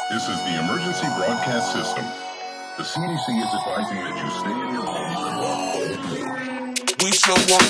This is the emergency broadcast system. The CDC is advising that you stay in your homes and lock all doors. We show up.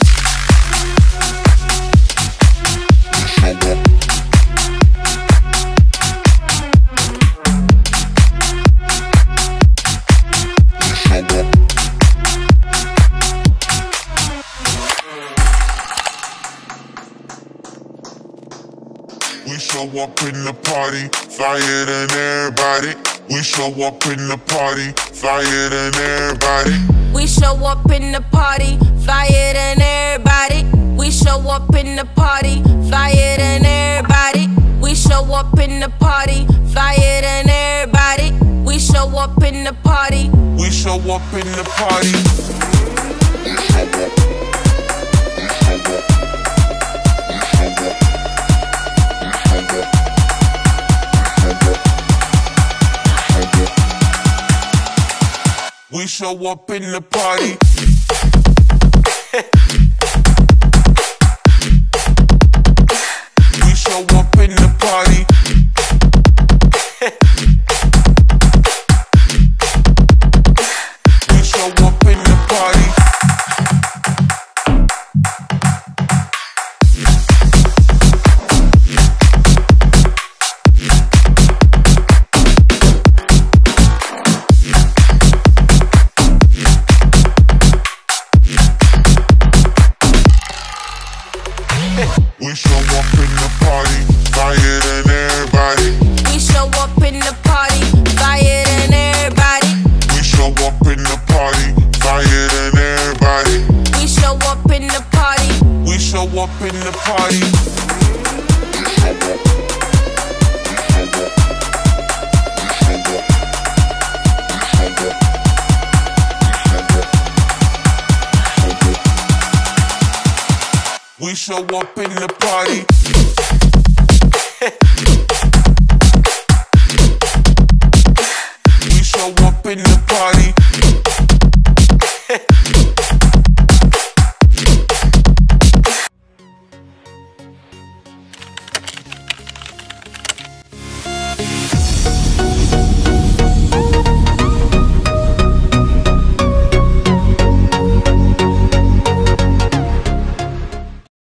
We show up in the party, flyer than everybody. We show up in the party, flyer than everybody. We show up in the party, flyer than everybody. We show up in the party, flyer than everybody. We show up in the party, flyer than everybody. We show up in the party. We show up in the party. We show up in the party. We show up in the party. We show up in the party. We show up in the party, flyer than everybody. We show up in the party, flyer than everybody. We show up in the party, flyer than everybody. We show up in the party. We show up in the party. We show up in the party.